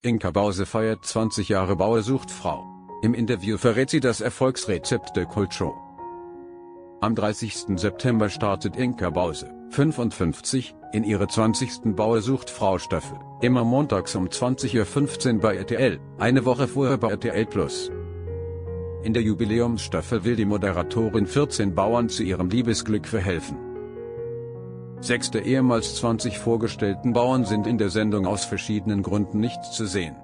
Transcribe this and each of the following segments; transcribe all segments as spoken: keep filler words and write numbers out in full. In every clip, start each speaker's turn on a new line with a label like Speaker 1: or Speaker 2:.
Speaker 1: Inka Bause feiert zwanzig Jahre Bauer sucht Frau. Im Interview verrät sie das Erfolgsrezept der Kultshow. Am dreißigsten September startet Inka Bause, fünfundfünfzig, in ihre zwanzigsten Bauer sucht Frau Staffel, immer montags um zwanzig Uhr fünfzehn bei R T L, eine Woche vorher bei R T L plus. In der Jubiläumsstaffel will die Moderatorin vierzehn Bauern zu ihrem Liebesglück verhelfen. Sechs der ehemals zwanzig vorgestellten Bauern sind in der Sendung aus verschiedenen Gründen nicht zu sehen.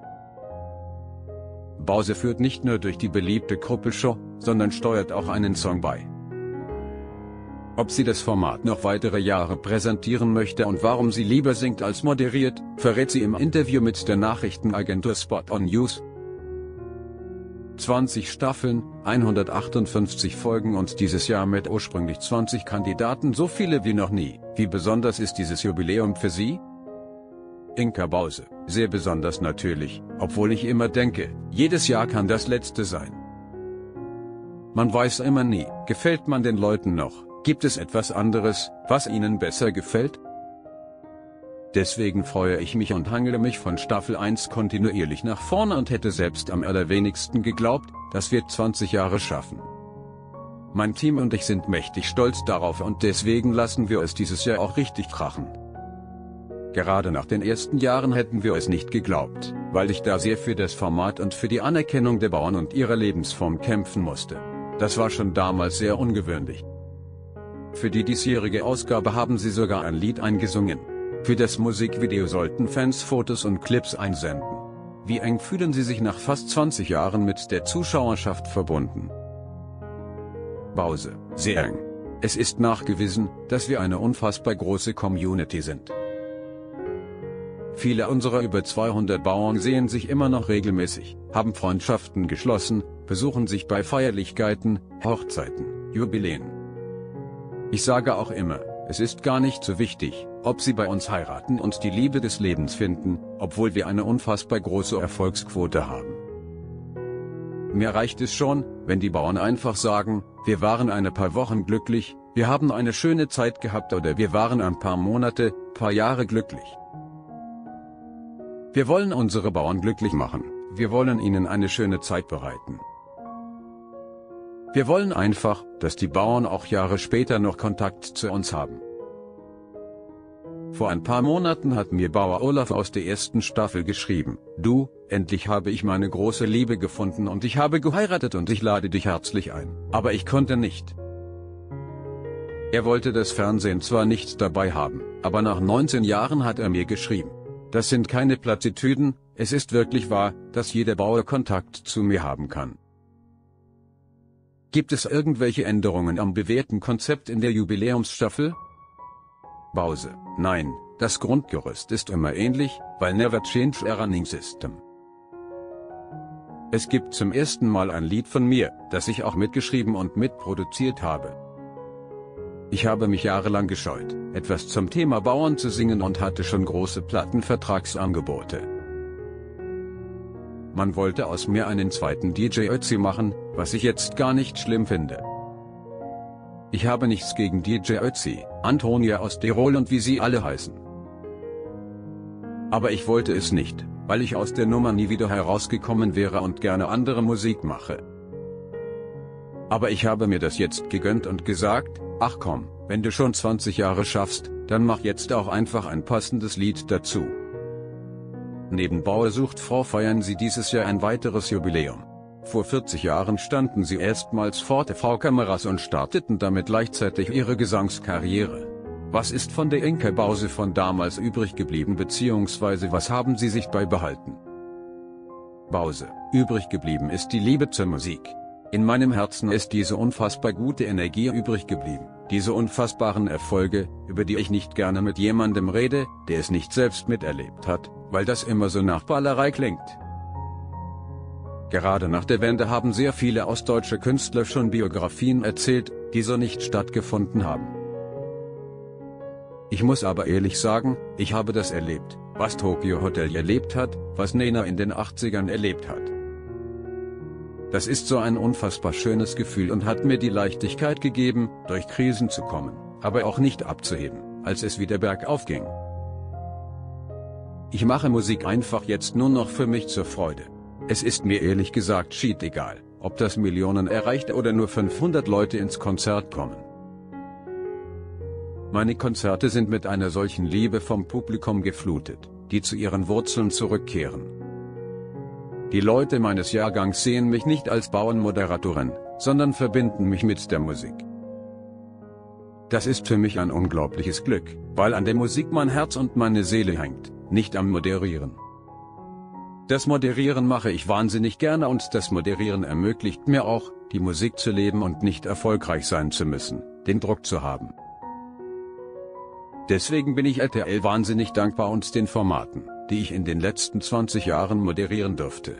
Speaker 1: Bause führt nicht nur durch die beliebte Kuppelshow, sondern steuert auch einen Song bei. Ob sie das Format noch weitere Jahre präsentieren möchte und warum sie lieber singt als moderiert, verrät sie im Interview mit der Nachrichtenagentur Spot on News. zwanzig Staffeln, hundertachtundfünfzig Folgen und dieses Jahr mit ursprünglich zwanzig Kandidaten so viele wie noch nie. Wie besonders ist dieses Jubiläum für Sie? Inka Bause: Sehr besonders natürlich, obwohl ich immer denke, jedes Jahr kann das letzte sein. Man weiß immer nie, gefällt man den Leuten noch, gibt es etwas anderes, was ihnen besser gefällt? Deswegen freue ich mich und hangele mich von Staffel eins kontinuierlich nach vorne und hätte selbst am allerwenigsten geglaubt, dass wir zwanzig Jahre schaffen. Mein Team und ich sind mächtig stolz darauf und deswegen lassen wir es dieses Jahr auch richtig krachen. Gerade nach den ersten Jahren hätten wir es nicht geglaubt, weil ich da sehr für das Format und für die Anerkennung der Bauern und ihrer Lebensform kämpfen musste. Das war schon damals sehr ungewöhnlich. Für die diesjährige Ausgabe haben sie sogar ein Lied eingesungen. Für das Musikvideo sollten Fans Fotos und Clips einsenden. Wie eng fühlen Sie sich nach fast zwanzig Jahren mit der Zuschauerschaft verbunden? Bause: Sehr eng. Es ist nachgewiesen, dass wir eine unfassbar große Community sind. Viele unserer über zweihundert Bauern sehen sich immer noch regelmäßig, haben Freundschaften geschlossen, besuchen sich bei Feierlichkeiten, Hochzeiten, Jubiläen. Ich sage auch immer, es ist gar nicht so wichtig, ob sie bei uns heiraten und die Liebe des Lebens finden, obwohl wir eine unfassbar große Erfolgsquote haben. Mir reicht es schon, wenn die Bauern einfach sagen, wir waren ein paar Wochen glücklich, wir haben eine schöne Zeit gehabt oder wir waren ein paar Monate, paar Jahre glücklich. Wir wollen unsere Bauern glücklich machen, wir wollen ihnen eine schöne Zeit bereiten. Wir wollen einfach, dass die Bauern auch Jahre später noch Kontakt zu uns haben. Vor ein paar Monaten hat mir Bauer Olaf aus der ersten Staffel geschrieben: Du, endlich habe ich meine große Liebe gefunden und ich habe geheiratet und ich lade dich herzlich ein. Aber ich konnte nicht. Er wollte das Fernsehen zwar nicht dabei haben, aber nach neunzehn Jahren hat er mir geschrieben. Das sind keine Plattitüden, es ist wirklich wahr, dass jeder Bauer Kontakt zu mir haben kann. Gibt es irgendwelche Änderungen am bewährten Konzept in der Jubiläumsstaffel? Bause: Nein, das Grundgerüst ist immer ähnlich, weil never change a running system. Es gibt zum ersten Mal ein Lied von mir, das ich auch mitgeschrieben und mitproduziert habe. Ich habe mich jahrelang gescheut, etwas zum Thema Bauern zu singen und hatte schon große Plattenvertragsangebote. Man wollte aus mir einen zweiten D J Ötzi machen, was ich jetzt gar nicht schlimm finde. Ich habe nichts gegen D J Ötzi, Antonia aus Tirol und wie sie alle heißen. Aber ich wollte es nicht, weil ich aus der Nummer nie wieder herausgekommen wäre und gerne andere Musik mache. Aber ich habe mir das jetzt gegönnt und gesagt, ach komm, wenn du schon zwanzig Jahre schaffst, dann mach jetzt auch einfach ein passendes Lied dazu. Neben Bauer sucht Frau feiern sie dieses Jahr ein weiteres Jubiläum. Vor vierzig Jahren standen sie erstmals vor T V-Kameras und starteten damit gleichzeitig ihre Gesangskarriere. Was ist von der Inka Bause von damals übrig geblieben bzw. was haben sie sich beibehalten? Bause: Übrig geblieben ist die Liebe zur Musik. In meinem Herzen ist diese unfassbar gute Energie übrig geblieben, diese unfassbaren Erfolge, über die ich nicht gerne mit jemandem rede, der es nicht selbst miterlebt hat, weil das immer so nach Ballerei klingt. Gerade nach der Wende haben sehr viele ostdeutsche Künstler schon Biografien erzählt, die so nicht stattgefunden haben. Ich muss aber ehrlich sagen, ich habe das erlebt, was Tokyo Hotel erlebt hat, was Nena in den achtzigern erlebt hat. Das ist so ein unfassbar schönes Gefühl und hat mir die Leichtigkeit gegeben, durch Krisen zu kommen, aber auch nicht abzuheben, als es wieder bergauf ging. Ich mache Musik einfach jetzt nur noch für mich zur Freude. Es ist mir ehrlich gesagt shit egal, ob das Millionen erreicht oder nur fünfhundert Leute ins Konzert kommen. Meine Konzerte sind mit einer solchen Liebe vom Publikum geflutet, die zu ihren Wurzeln zurückkehren. Die Leute meines Jahrgangs sehen mich nicht als Bauernmoderatorin, sondern verbinden mich mit der Musik. Das ist für mich ein unglaubliches Glück, weil an der Musik mein Herz und meine Seele hängt, nicht am Moderieren. Das Moderieren mache ich wahnsinnig gerne und das Moderieren ermöglicht mir auch, die Musik zu leben und nicht erfolgreich sein zu müssen, den Druck zu haben. Deswegen bin ich R T L wahnsinnig dankbar und den Formaten, die ich in den letzten zwanzig Jahren moderieren durfte.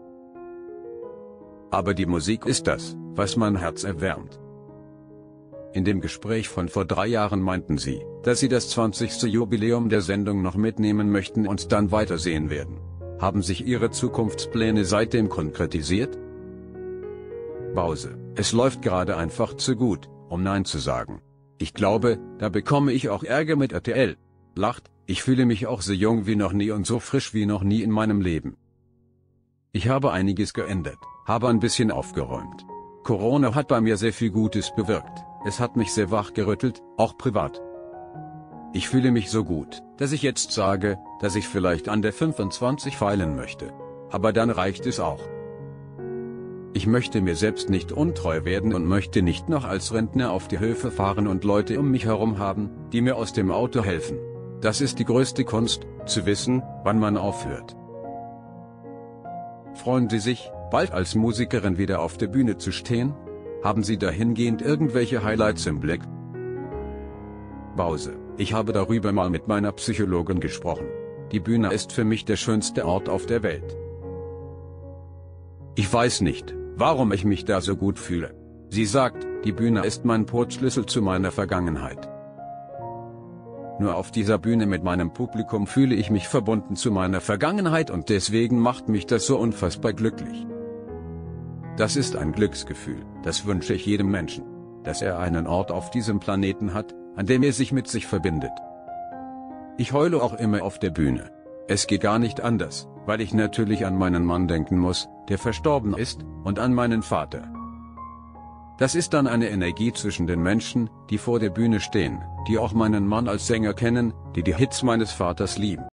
Speaker 1: Aber die Musik ist das, was mein Herz erwärmt. In dem Gespräch von vor drei Jahren meinten Sie, dass Sie das zwanzigste Jubiläum der Sendung noch mitnehmen möchten und dann weitersehen werden. Haben sich Ihre Zukunftspläne seitdem konkretisiert? Pause. Es läuft gerade einfach zu gut, um Nein zu sagen. Ich glaube, da bekomme ich auch Ärger mit R T L. Lacht, ich fühle mich auch so jung wie noch nie und so frisch wie noch nie in meinem Leben. Ich habe einiges geändert, habe ein bisschen aufgeräumt. Corona hat bei mir sehr viel Gutes bewirkt, es hat mich sehr wachgerüttelt, auch privat. Ich fühle mich so gut, dass ich jetzt sage, dass ich vielleicht an der fünfundzwanzig feilen möchte. Aber dann reicht es auch. Ich möchte mir selbst nicht untreu werden und möchte nicht noch als Rentner auf die Höfe fahren und Leute um mich herum haben, die mir aus dem Auto helfen. Das ist die größte Kunst, zu wissen, wann man aufhört. Freuen Sie sich, bald als Musikerin wieder auf der Bühne zu stehen? Haben Sie dahingehend irgendwelche Highlights im Blick? Pause. Ich habe darüber mal mit meiner Psychologin gesprochen. Die Bühne ist für mich der schönste Ort auf der Welt. Ich weiß nicht, warum ich mich da so gut fühle. Sie sagt, die Bühne ist mein Portschlüssel zu meiner Vergangenheit. Nur auf dieser Bühne mit meinem Publikum fühle ich mich verbunden zu meiner Vergangenheit und deswegen macht mich das so unfassbar glücklich. Das ist ein Glücksgefühl, das wünsche ich jedem Menschen, dass er einen Ort auf diesem Planeten hat, an dem er sich mit sich verbindet. Ich heule auch immer auf der Bühne. Es geht gar nicht anders, weil ich natürlich an meinen Mann denken muss, der verstorben ist, und an meinen Vater. Das ist dann eine Energie zwischen den Menschen, die vor der Bühne stehen, die auch meinen Mann als Sänger kennen, die die Hits meines Vaters lieben.